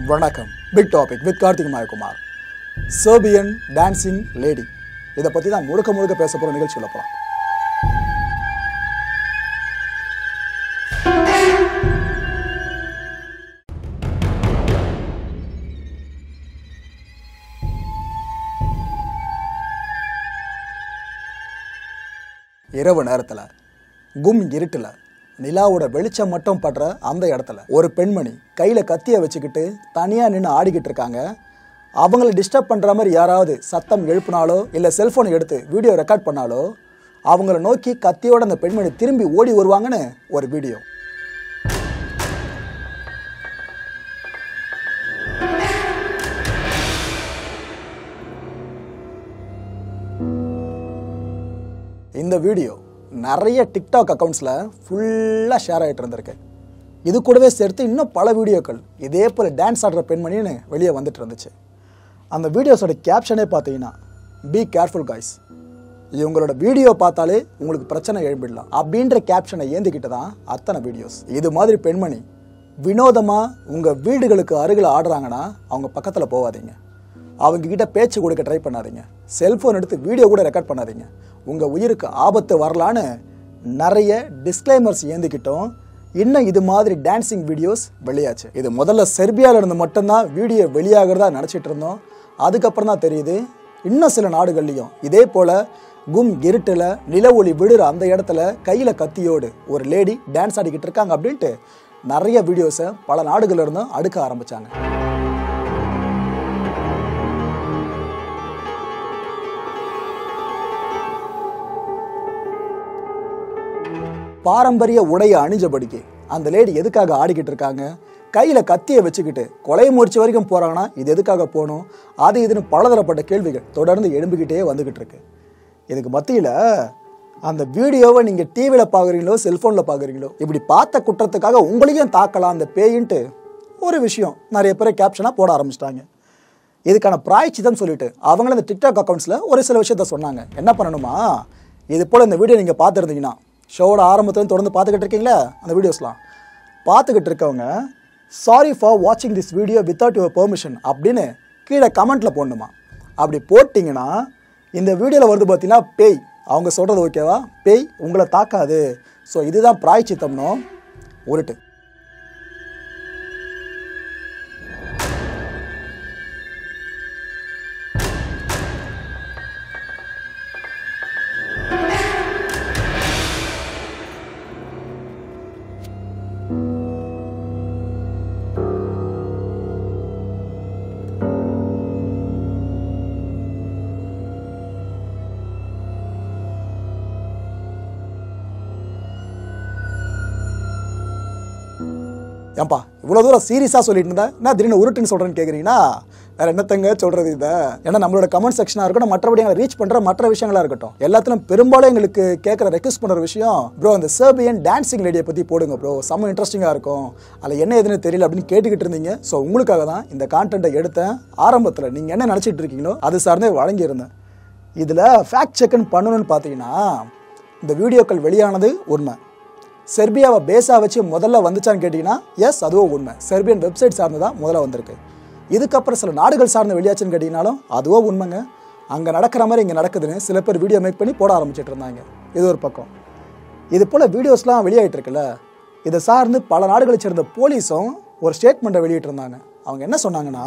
வணக்கம். Big topic with Karthik Mayakumar. Serbian dancing lady, இதை பற்றி தான் முழுக்க பேச போகிற நிகழ்ச்சியில் போகலாம். இரவு நேரத்தில் கும் இருட்டில் நிலாவோட வெளிச்சம் மட்டும் படுற அந்த இடத்துல ஒரு பெண்மணி கையில் கத்தியை வச்சுக்கிட்டு தனியாக நின்று ஆடிக்கிட்டு இருக்காங்க. அவங்கள டிஸ்டர்ப் பண்ணுற மாதிரி யாராவது சத்தம் எழுப்பினாலோ இல்லை செல்ஃபோனை எடுத்து வீடியோ ரெக்கார்ட் பண்ணாலோ அவங்கள நோக்கி கத்தியோட அந்த பெண்மணி திரும்பி ஓடி வருவாங்கன்னு ஒரு வீடியோ. இந்த வீடியோ நிறைய டிக்டாக் அக்கௌண்ட்ஸில் ஃபுல்லாக ஷேர் ஆகிட்டு இருந்திருக்கு. இது கூடவே சேர்த்து இன்னும் பல வீடியோக்கள் இதே போல் டான்ஸ் ஆடுற பெண்மணின்னு வெளியே வந்துட்டு இருந்துச்சு. அந்த வீடியோஸோட கேப்ஷனே பார்த்தீங்கன்னா, பி கேர்ஃபுல் காய்ஸ், இவங்களோட வீடியோ பார்த்தாலே உங்களுக்கு பிரச்சனை எழும்பிடலாம் அப்படின்ற கேப்ஷனை ஏந்திக்கிட்டு தான் அத்தனை வீடியோஸ். இது மாதிரி பெண்மணி வினோதமாக உங்கள் வீடுகளுக்கு அருகில் ஆடுறாங்கன்னா அவங்க பக்கத்தில் போகாதீங்க. அவங்கக்கிட்ட பேச்சு கொடுக்க ட்ரை பண்ணாதீங்க. செல்ஃபோன் எடுத்து வீடியோ கூட ரெக்கார்ட் பண்ணாதீங்க. உங்கள் உயிருக்கு ஆபத்து வரலான்னு நிறைய டிஸ்க்ளைமர்ஸ் ஏந்திக்கிட்டோம். இன்னும் இது மாதிரி டான்ஸிங் வீடியோஸ் வெளியாச்சு. இது முதல்ல செர்பியாவில் இருந்து மட்டும்தான் வீடியோ வெளியாகிறதா நினச்சிட்டு இருந்தோம். அதுக்கப்புறம் தான் தெரியுது இன்னும் சில நாடுகள்லையும் இதே போல் கும் இருட்டில் நில ஒளி விடுற அந்த இடத்துல கையில் கத்தியோடு ஒரு லேடி டான்ஸ் ஆடிக்கிட்டு இருக்காங்க அப்படின்ட்டு நிறைய வீடியோஸை பல நாடுகளில் இருந்தும் அடுக்க ஆரம்பித்தாங்க. பாரம்பரிய உடையை அணிஞ்சபடிக்கு அந்த லேடி எதுக்காக ஆடிக்கிட்டு இருக்காங்க, கையில் கத்தியை வச்சுக்கிட்டு கொலை முயற்சி வரைக்கும் போகிறாங்கன்னா இது எதுக்காக போகணும், அது இதுன்னு பலதரப்பட்ட கேள்விகள் தொடர்ந்து எழும்பிக்கிட்டே வந்துக்கிட்டு இருக்கு. இதுக்கு மத்தியில் அந்த வீடியோவை நீங்கள் டிவியில் பார்க்குறீங்களோ செல்ஃபோனில் பார்க்குறீங்களோ, இப்படி பார்த்த குற்றத்துக்காக உங்களையும் தாக்கலாம் அந்த பேயின்ட்டு ஒரு விஷயம் நிறைய பேர் கேப்ஷனாக போட ஆரம்பிச்சிட்டாங்க. இதுக்கான பிராய்ச்சிதம் சொல்லிட்டு அவங்கள இந்த டிக்டாக் அக்கௌண்ட்ஸில் ஒரு சில விஷயத்த சொன்னாங்க. என்ன பண்ணணுமா, இது போல் இந்த வீடியோ நீங்கள் பார்த்துருந்தீங்கன்னா, ஷோவோட ஆரம்பத்தில் தொடர்ந்து பார்த்துக்கிட்டு இருக்கீங்களா அந்த வீடியோஸ்லாம் பார்த்துக்கிட்டு இருக்கவங்க, சாரி ஃபார் வாட்சிங் this video without your permission அப்படின்னு கீழே கமெண்ட்டில் போடணுமா. அப்படி போட்டிங்கன்னா இந்த வீடியோவில் வருது பார்த்தீங்கன்னா பேய், அவங்க சொல்கிறது ஓகேவா, பேய் உங்களை தாக்காது. ஸோ இதுதான் பிராய்ச்சித்தம்னோ உருட்டு. ஏன்பா இவ்வளோ தூரம் சீரியஸாக சொல்லிட்டு இருந்தேன், நான் திடீர்னு உருட்டுன்னு சொல்கிறேன்னு கேட்குறீங்கன்னா வேறு என்னத்தங்க சொல்கிறது இதை. ஏன்னா நம்மளோட கமெண்ட் செக்ஷனாக இருக்கட்டும், மற்றபடி எங்களை ரீச் பண்ணுற மற்ற விஷயங்களாக இருக்கட்டும், எல்லாத்திலும் பெரும்பாலும் எங்களுக்கு கேட்குற ரெக்வஸ்ட் பண்ணுற விஷயம், ப்ரோ அந்த சர்பியன் டான்சிங் லேடியை பற்றி போடுங்க ப்ரோ, செம்ம இன்ட்ரெஸ்டிங்காக இருக்கும், அதில் என்ன எதுன்னு தெரியல அப்படின்னு கேட்டுக்கிட்டு இருந்தீங்க. ஸோ உங்களுக்காக தான் இந்த கான்டென்ட்டை எடுத்தேன். ஆரம்பத்தில் நீங்கள் என்ன நினச்சிட்டு இருக்கீங்களோ அது சார்ந்தே வழங்கியிருந்தேன். இதில் ஃபேக்ட் செக்னு பண்ணணும்னு பார்த்தீங்கன்னா, இந்த வீடியோக்கள் வெளியானது உண்மை. செர்பியாவை பேஸாக வச்சு முதல்ல வந்துச்சான்னு கேட்டிங்கன்னா எஸ், அதுவும் உண்மை. செர்பியன் வெப்சைட் சார்ந்து தான் முதல்ல வந்திருக்கு. இதுக்கப்புறம் சில நாடுகள் சார்ந்து வெளியாச்சுன்னு கேட்டிங்கனாலும் அதுவும் உண்மைங்க. அங்கே நடக்கிற மாதிரி இங்கே நடக்குதுன்னு சில பேர் வீடியோ மேக் பண்ணி போட ஆரம்பிச்சிட்டு இருந்தாங்க. இது ஒரு பக்கம். இது போல் வீடியோஸ்லாம் வெளியாகிட்டு இருக்குல்ல, இதை சார்ந்து பல நாடுகளை சேர்ந்த போலீஸும் ஒரு ஸ்டேட்மெண்ட்டை வெளியிட்டு இருந்தாங்க. அவங்க என்ன சொன்னாங்கன்னா,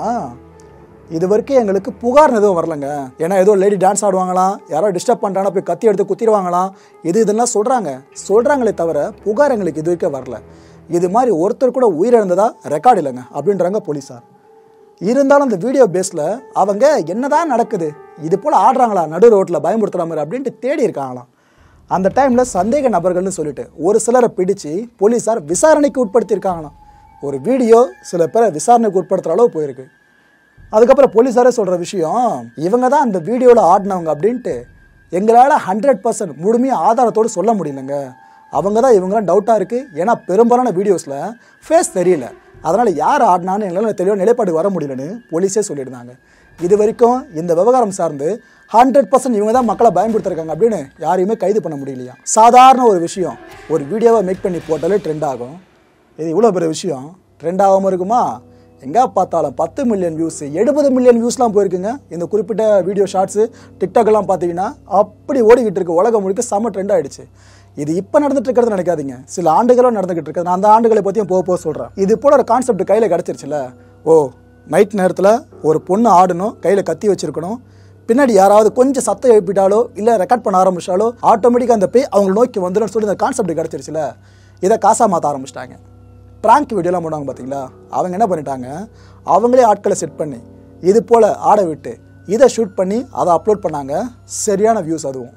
இது வரைக்கும் எங்களுக்கு புகார் எதுவும் வரலங்க. ஏன்னா ஏதோ லேடி டான்ஸ் ஆடுவாங்களாம், யாரோ டிஸ்டர்ப் பண்ணுறாங்கன்னா போய் கத்தி எடுத்து குத்திடுவாங்களாம், இதெல்லாம் சொல்கிறாங்களே தவிர புகார் எங்களுக்கு இது வரைக்கும் வரல. இது மாதிரி ஒருத்தர் கூட உயிரிழந்ததா ரெக்கார்டு இல்லைங்க அப்படின்றாங்க போலீஸார். இருந்தாலும் அந்த வீடியோ பேஸில் அவங்க என்னதான் நடக்குது, இது போல் ஆடுறாங்களா நடு ரோட்டில் பயமுறுத்துகிற மாதிரி அப்படின்ட்டு தேடி இருக்காங்களாம். அந்த டைமில் சந்தேக நபர்கள்னு சொல்லிட்டு ஒரு சிலரை பிடிச்சி போலீஸார் விசாரணைக்கு உட்படுத்தியிருக்காங்களாம். ஒரு வீடியோ சில பேரை விசாரணைக்கு உட்படுத்துகிற அளவு போயிருக்கு. அதுக்கப்புறம் போலீஸாரே சொல்கிற விஷயம், இவங்க தான் அந்த வீடியோவில் ஆடினவங்க அப்படின்ட்டு எங்களால் 100% முழுமையாக ஆதாரத்தோடு சொல்ல முடியலங்க. அவங்க தான் இவங்களாம் டவுட்டாக இருக்குது. ஏன்னா பெரும்பாலான வீடியோஸில் ஃபேஸ் தெரியல, அதனால் யார் ஆடினான்னு எங்களால் தெளிவாக நிலைப்பாடு வர முடியலன்னு போலீஸே சொல்லியிருந்தாங்க. இது வரைக்கும் இந்த விவகாரம் சார்ந்து 100% இவங்க தான் மக்களை பயன்படுத்திருக்காங்க அப்படின்னு யாரையுமே கைது பண்ண முடியலையா. சாதாரண ஒரு விஷயம், ஒரு வீடியோவை மேக் பண்ணி போட்டாலே ட்ரெண்ட் ஆகும். இது இவ்வளோ பெரிய விஷயம் ட்ரெண்ட் ஆகாமல் இருக்குமா? எங்கே பார்த்தாலும் 10 மில்லியன் வியூஸ் 70 மில்லியன் வியூஸ்லாம் போயிருக்குங்க. இந்த குறிப்பிட்ட வீடியோ ஷார்ட்ஸு டிக்டாக்லாம் பார்த்தீங்கன்னா அப்படி ஓடிக்கிட்டு இருக்கு. உலகம் முழுக்க செம்ம ட்ரெண்ட் ஆகிடுச்சு. இது இப்போ நடந்துட்டு இருக்கிறது நினைக்காதீங்க, சில ஆண்டுகளும் நடந்துகிட்டு இருக்குது. நான் அந்த ஆண்டுகளை பற்றியும் போக சொல்கிறேன். இது போல ஒரு கான்செப்ட் கையில் கிடச்சிருச்சுல. நைட் நேரத்தில் ஒரு பொண்ணு ஆடணும், கையில் கத்தி வச்சிருக்கணும், பின்னாடி யாராவது கொஞ்சம் சத்தம் எழுப்பிட்டாலோ இல்லை ரெக்கார்ட் பண்ண ஆரம்பிச்சாலோ ஆட்டோமேட்டிக்காக அந்த பேய் அவங்களை நோக்கி வந்துடும் சொல்லி இந்த கான்செப்ட் கிடச்சிருச்சுல. இதை காசாக மாற்ற ஆரம்பிச்சிட்டாங்க. ப்ராங்க் வீடியோலாம் போடுவாங்க பார்த்தீங்களா, அவங்க என்ன பண்ணிட்டாங்க, அவங்களே ஆட்களை செட் பண்ணி இது போல் ஆட விட்டு இதை ஷூட் பண்ணி அதை அப்லோட் பண்ணாங்க. சரியான வியூஸ். அதுவும்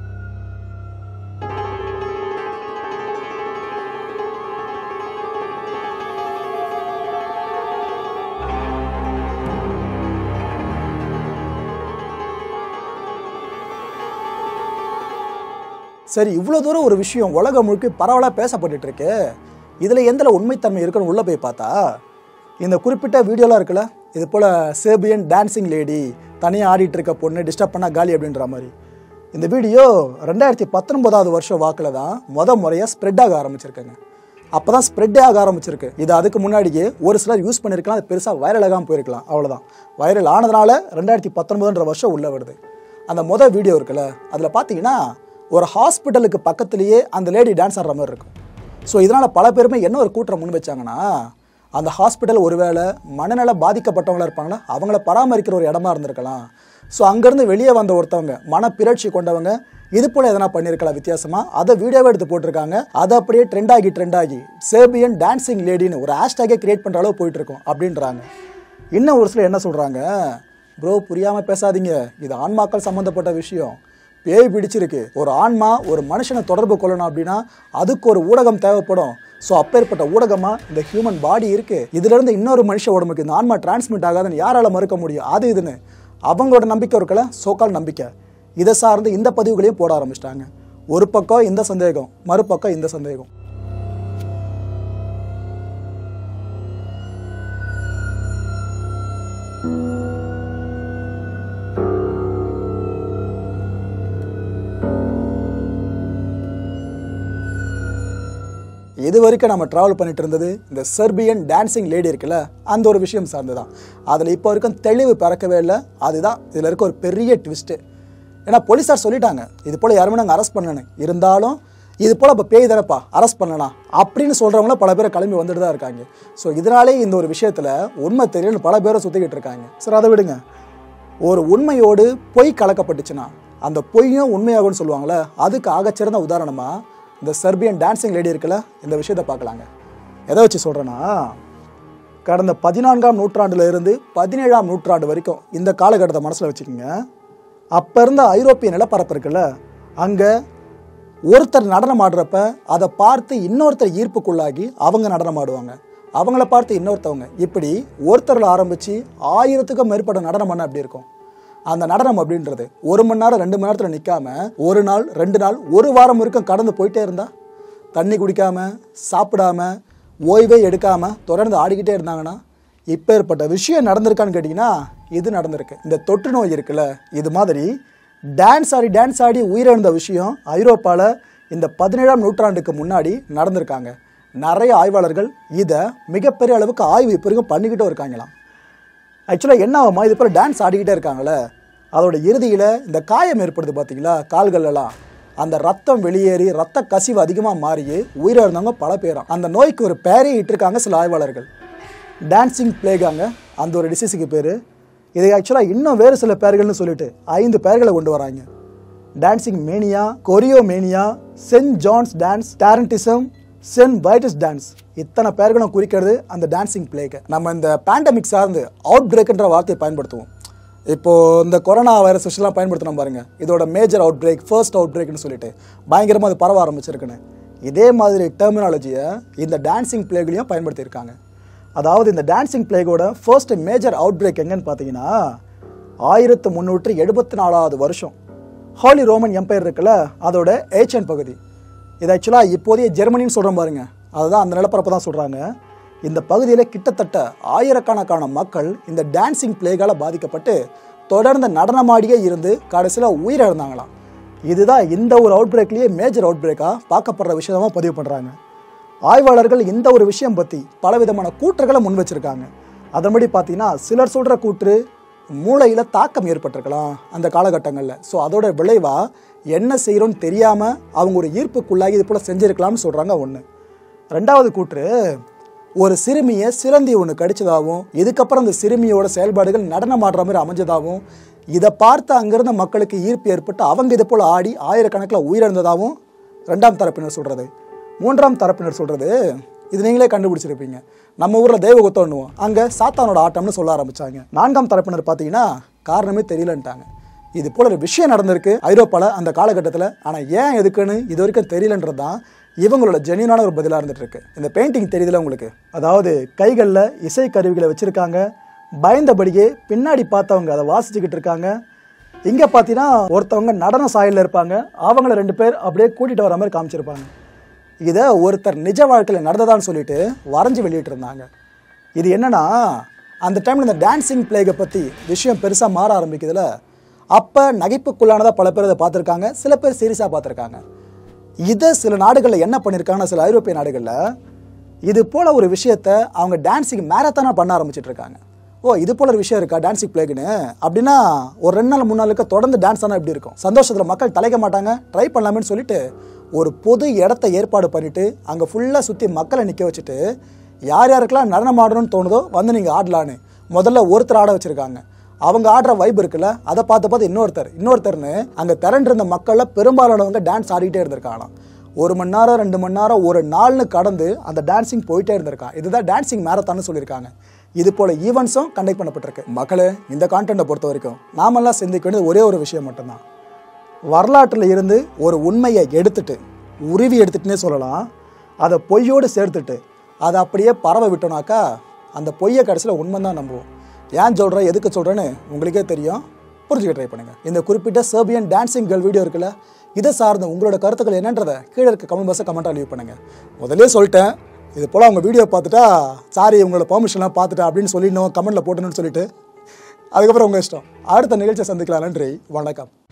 சரி, இவ்வளோ தூரம் ஒரு விஷயம் உலகம் முழுக்க பரவலாக பேசப்பட்டு இருக்கு. இதில் எந்த உண்மைத்தன்மை இருக்குன்னு உள்ளே போய் பார்த்தா, இந்த குறிப்பிட்ட வீடியோலாம் இருக்குல்ல, இது போல் சேர்பியன் டான்சிங் லேடி தனியாக ஆடிட்டு இருக்க பொண்ணு டிஸ்டர்ப் பண்ணால் காலி அப்படின்ற மாதிரி. இந்த வீடியோ 2019 வருஷம் வாக்கில் தான் முறையாக ஸ்ப்ரெட் ஆக ஆரம்பிச்சிருக்குங்க. அப்போ தான் ஸ்ப்ரெட்டே ஆக ஆரம்பிச்சிருக்கு. இது அதுக்கு முன்னாடியே ஒரு சிலர் யூஸ் பண்ணியிருக்கலாம், அது பெருசாக வைரல் ஆகாமல் போயிருக்கலாம், அவ்வளோதான். வைரல் ஆனதுனால 2019 வருஷம் உள்ளே வருது. அந்த வீடியோ இருக்குல்ல, அதில் பார்த்தீங்கன்னா ஒரு ஹாஸ்பிட்டலுக்கு பக்கத்துலேயே அந்த லேடி டான்ஸ் ஆடுற மாதிரி இருக்கும். ஸோ இதனால் பல பேருமே என்ன ஒரு கூட்டம் முன் வச்சாங்கன்னா, அந்த ஹாஸ்பிட்டல் ஒருவேளை மனநல பாதிக்கப்பட்டவங்களாக இருப்பாங்களா, அவங்கள பராமரிக்கிற ஒரு இடமா இருந்திருக்கலாம். ஸோ அங்கேருந்து வெளியே வந்த ஒருத்தவங்க மனப்பிறழ்ச்சி கொண்டவங்க இது போல் எதனா பண்ணியிருக்கலாம் வித்தியாசமாக, அதை வீடியோவை எடுத்து போட்டிருக்காங்க. அதை அப்படியே ட்ரெண்ட் ஆகி சேர்பியன் டான்சிங் லேடின்னு ஒரு ஹேஷ்டேக்கே கிரியேட் பண்ணுற அளவு போயிட்டுருக்கோம் அப்படின்றாங்க. இன்னும் ஒரு சிலர் என்ன சொல்கிறாங்க, ப்ரோ புரியாமல் பேசாதீங்க, இது ஆன்மாக்கள் சம்மந்தப்பட்ட விஷயம், பேய் பிடிச்சிருக்கு, ஒரு ஆன்மா ஒரு மனுஷனை தொடர்பு கொள்ளணும் அப்படின்னா அதுக்கு ஒரு ஊடகம் தேவைப்படும். ஸோ அப்பேற்பட்ட ஊடகமாக இந்த ஹியூமன் பாடி இருக்குது, இதுலேருந்து இன்னொரு மனுஷ உடம்புக்கு இந்த ஆன்மா டிரான்ஸ்மிட் ஆகாதுன்னு யாரால் மறுக்க முடியும், அது இதுன்னு அவங்களோட நம்பிக்கை இருக்கல, சோக்கால் நம்பிக்கை. இதை சார்ந்து இந்த பதிவுகளையும் போட ஆரம்பிச்சிட்டாங்க. ஒரு பக்கம் இந்த சந்தேகம், மறுபக்கம் இந்த சந்தேகம். இது வரைக்கும் நம்ம ட்ராவல் பண்ணிட்டு இருந்தது இந்த செர்பியன் டான்சிங் லேடி இருக்குல்ல, அந்த ஒரு விஷயம் சார்ந்து தான். அதில் இப்போ வரைக்கும் தெளிவு பிறக்கவே இல்லை. அதுதான் இதில் இருக்க ஒரு பெரிய ட்விஸ்ட்டு. ஏன்னா போலீஸார் சொல்லிட்டாங்க இது போல் யாருமே நாங்கள் அரெஸ்ட் பண்ணணும், இருந்தாலும் இது போல் இப்போ பேய் தானப்பா அரெஸ்ட் பண்ணலாம் அப்படின்னு சொல்கிறவங்கள பல பேரை கிளம்பி வந்துட்டு தான் இருக்காங்க. ஸோ இதனாலே இந்த ஒரு விஷயத்தில் உண்மை தெரியலன்னு பல பேரை சுற்றிக்கிட்டு இருக்காங்க. சார் அதை விடுங்க, ஒரு உண்மையோடு பொய் கலக்கப்பட்டுச்சுன்னா அந்த பொய்யும் உண்மையாகும்னு சொல்லுவாங்களே, அதுக்கு ஆகச்சிறந்த உதாரணமாக இந்த செர்பியன் டான்சிங் லேடி இருக்குல்ல, இந்த விஷயத்தை பார்க்கலாங்க. எதை வச்சு சொல்கிறேன்னா, கடந்த 14ஆம் நூற்றாண்டுல இருந்து 17ஆம் நூற்றாண்டு வரைக்கும் இந்த காலகட்டத்தை மனசில் வச்சுக்கோங்க. அப்போ இருந்த ஐரோப்பிய நிலப்பரப்பு இருக்குல்ல, அங்கே ஒருத்தர் நடனம் ஆடுறப்ப அதை பார்த்து இன்னொருத்தர் ஈர்ப்புக்குள்ளாகி அவங்க நடனம் ஆடுவாங்க, அவங்கள பார்த்து இன்னொருத்தவங்க, இப்படி ஒருத்தரில் ஆரம்பித்து 1000க்கும் மேற்பட்ட நடனம் பண்ண அப்படி இருக்கும். அந்த நடனம் அப்படின்றது 1 மணி நேரம் 2 மணி நேரத்தில் நிற்காம 1 நாள் 2 நாள் 1 வாரம் வரைக்கும் கடந்து போயிட்டே இருந்தா, தண்ணி குடிக்காம சாப்பிடாம ஓய்வே எடுக்காமல் தொடர்ந்து ஆடிக்கிட்டே இருந்தாங்கன்னா இப்போ ஏற்பட்ட விஷயம் நடந்திருக்கான்னு கேட்டிங்கன்னா இது நடந்திருக்கு. இந்த தொற்று நோய் இருக்குல்ல, இது மாதிரி டான்ஸ் ஆடி உயிரிழந்த விஷயம் ஐரோப்பாவில் இந்த 17ஆம் நூற்றாண்டுக்கு முன்னாடி நடந்திருக்காங்க. நிறைய ஆய்வாளர்கள் இதை மிகப்பெரிய அளவுக்கு ஆய்வு இப்போ வரைக்கும் பண்ணிக்கிட்டே இருக்காங்களாம். ஆக்சுவலாக என்ன ஆகுமா, இது போல் டான்ஸ் ஆடிக்கிட்டே இருக்காங்களே, அதோட இறுதியில் இந்த காயம் ஏற்படுது பார்த்தீங்களா கால்களெல்லாம், அந்த ரத்தம் வெளியேறி ரத்த கசிவு அதிகமாக மாறி உயிரிழந்தவங்க பல பேரும். அந்த நோய்க்கு ஒரு பேரே இட்டிருக்காங்க சில ஆய்வாளர்கள், டான்சிங் பிளேகாங்க அந்த ஒரு டிசீஸுக்கு பேர். இதை ஆக்சுவலாக இன்னும் வேறு சில பேர்கள்னு சொல்லிட்டு 5 பேர்களை கொண்டு வராங்க. Dancing mania, choreomania, Saint John's dance, tarantism, Saint Vitus dance, இத்தனை பேர்களும் குறிக்கிறது அந்த டான்சிங் பிளேக்கு. நம்ம இந்த பேண்டமிக் சார்ந்து அவுட் பிரேக்ன்ற வார்த்தையை பயன்படுத்துவோம். இப்போது இந்த கொரோனா வைரஸ் விஷயம்லாம் பயன்படுத்தணும் பாருங்கள், இதோட மேஜர் அவுட் பிரேக், ஃபர்ஸ்ட் அவுட் பிரேக்னு சொல்லிட்டு பயங்கரமாக அது பரவ ஆரம்பிச்சிருக்குன்னு. இதே மாதிரி டெர்மினாலஜியை இந்த டான்சிங் பிளேக்லையும் பயன்படுத்தியிருக்காங்க. அதாவது இந்த டான்சிங் பிளேகோட ஃபர்ஸ்ட் மேஜர் அவுட் பிரேக் எங்கன்னு பார்த்தீங்கன்னா 1374 வருஷம் ஹாலி ரோமன் எம்பையர் இருக்குல்ல, அதோட ஏச்சியன் பகுதி. இது ஆக்சுவலாக இப்போதைய ஜெர்மனின்னு சொல்கிறோம் பாருங்க, அதுதான் அந்த நிலப்பரப்பு தான் சொல்கிறாங்க. இந்த பகுதியில் கிட்டத்தட்ட ஆயிரக்கணக்கான மக்கள் இந்த டான்சிங் பிளேகால் பாதிக்கப்பட்டு தொடர்ந்து நடனமாடியே இருந்து கடைசியில் உயிரிழந்தாங்களாம். இதுதான் இந்த ஒரு அவுட் பிரேக்லேயே மேஜர் அவுட் பிரேக்காக பார்க்கப்படுற விஷயமாக பதிவு பண்ணுறாங்க. ஆய்வாளர்கள் இந்த ஒரு விஷயம் பற்றி பலவிதமான கூற்றுகளை முன் வச்சிருக்காங்க. அதன்படி பார்த்தீங்கன்னா சிலர் சொல்கிற கூற்று மூளையில் தாக்கம் ஏற்பட்டிருக்கலாம் அந்த காலகட்டங்களில். ஸோ அதோட விளைவாக என்ன செய்கிறோன்னு தெரியாமல் அவங்க ஒரு ஈர்ப்புக்குள்ளாகி இது போல் செஞ்சுருக்கலாம்னு சொல்கிறாங்க ஒன்று. ரெண்டாவது கூற்று, ஒரு சிறுமியை சிலந்தி ஒன்று கடிச்சதாகவும் இதுக்கப்புறம் அந்த சிறுமியோட செயல்பாடுகள் நடனம் ஆடுற மாதிரி அமைஞ்சதாகவும் இதை பார்த்து அங்கிருந்த மக்களுக்கு ஈர்ப்பு ஏற்பட்டு அவங்க இது போல் ஆடி ஆயிரக்கணக்கில் உயிரிழந்ததாகவும் ரெண்டாம் தரப்பினர் சொல்கிறது. மூன்றாம் தரப்பினர் சொல்கிறது, இது நீங்களே கண்டுபிடிச்சிருப்பீங்க, நம்ம ஊரில் தெய்வகுத்தம்னுவோம், அங்கே சாத்தானோட ஆட்டம்னு சொல்ல ஆரம்பித்தாங்க. நான்காம் தரப்பினர் பார்த்தீங்கன்னா காரணமே தெரியலன்ட்டாங்க. இது போல ஒரு விஷயம் நடந்திருக்கு ஐரோப்பாவில் அந்த காலகட்டத்தில், ஆனால் ஏன் எதுக்குன்னு இது வரைக்கும் தெரியலன்றது தான் இவங்களோட ஜென்யூனான ஒரு பதிலாக இருந்துட்டு இருக்கு. இந்த பெயிண்டிங் தெரியுதுல உங்களுக்கு, அதாவது கைகளில் இசை கருவிகளை வச்சுருக்காங்க, பயந்தபடியே பின்னாடி பார்த்தவங்க அதை வாசிச்சுக்கிட்டு இருக்காங்க. இங்கே பார்த்தீங்கன்னா ஒருத்தவங்க நடன சாயலில் இருப்பாங்க, அவங்கள 2 பேர் அப்படியே கூட்டிகிட்டு வர மாதிரி காமிச்சிருப்பாங்க. இதை ஒருத்தர் நிஜ வாழ்க்கையில் நடந்ததான்னு சொல்லிட்டு வரைஞ்சி வெளியிட்டு இருந்தாங்க. இது என்னன்னா, அந்த டைமில் இந்த டான்ஸிங் பிளேகை பற்றி விஷயம் பெருசாக மாற ஆரம்பிக்குதுல, அப்போ நகைப்புக்குள்ளானதாக பல பேர் அதை பார்த்துருக்காங்க, சில பேர் சீரியஸாக பார்த்துருக்காங்க. இதை சில நாடுகளில் என்ன பண்ணியிருக்காங்கன்னா, சில ஐரோப்பிய நாடுகளில் இது போல் ஒரு விஷயத்தை அவங்க டான்ஸிங் மேரத்தானாக பண்ண ஆரம்பிச்சிட்டு இருக்காங்க. ஓ, இது போல் ஒரு விஷயம் இருக்கா டான்ஸிங் பிளேக்குன்னு அப்படின்னா, ஒரு 2 நாள் 3 நாளுக்கு தொடர்ந்து டான்ஸ் ஆனால் எப்படி இருக்கும்? சந்தோஷத்தில் மக்கள் தலைக்க மாட்டாங்க, ட்ரை பண்ணலாமேன்னு சொல்லிட்டு ஒரு பொது இடத்த ஏற்பாடு பண்ணிவிட்டு அங்கே ஃபுல்லாக சுற்றி மக்களை நிற்க வச்சுட்டு யார் யாருக்கெல்லாம் நடனம் ஆடணும்னு தோணுதோ வந்து நீங்கள் ஆடலான்னு முதல்ல ஒருத்தர் ஆட வச்சுருக்காங்க. அவங்க ஆடுற வைப் இருக்குல்ல, அதை பார்த்து இன்னொருத்தர்னு அங்கே திரண்டிருந்த மக்களில் பெரும்பாலானவங்க டான்ஸ் ஆடிக்கிட்டே இருந்திருக்காங்களாம். 1 மணி நேரம் 2 மணி நேரம் ஒரு நாள்னு கடந்து அந்த டான்ஸிங் போயிட்டே இருந்திருக்கான். இதுதான் டான்ஸிங் மேரத்தான்னு சொல்லியிருக்காங்க. இது போல் ஈவெண்ட்ஸும் கண்டக்ட் பண்ணப்பட்டிருக்கு. மக்களே, இந்த கான்டென்ட்டை பொறுத்த வரைக்கும் நாமெல்லாம் சிந்திக்க வேண்டியது ஒரே ஒரு விஷயம் மட்டும்தான். வரலாற்றில் இருந்து ஒரு உண்மையை எடுத்துட்டு உருவி எடுத்துட்டுனே சொல்லலாம், அதை பொய்யோடு சேர்த்துட்டு அதை அப்படியே பரவ விட்டோனாக்கா அந்த பொய்யை கடைசியில் உண்மை தான் நம்புவோம். ஏன் சொல்கிறேன், எதுக்கு சொல்கிறேன்னு உங்களுக்கே தெரியும், புரிஞ்சுக்க ட்ரை பண்ணுங்கள். இந்த குறிப்பிட்ட சர்பியன் டான்ஸிங் கேர்ள் வீடியோ இருக்குல்ல, இதை சார்ந்த உங்களோட கருத்துக்கள் என்னன்றதை கீழே இருக்க கமெண்ட் பாக்ஸை கமெண்ட்டாக லீவ் பண்ணுங்கள். முதலே சொல்லிட்டேன், இது போல் அவங்க வீடியோ பார்த்துட்டா சாரி உங்களோட பெர்மிஷன்லாம் பார்த்துட்டா அப்படின்னு சொல்லிடணும், கமெண்ட்டில் போட்டணும்னு சொல்லிட்டு அதுக்கப்புறம் உங்கள் இஷ்டம். அடுத்த நிகழ்ச்சியை சந்திக்கலாம். நன்றி, வணக்கம்.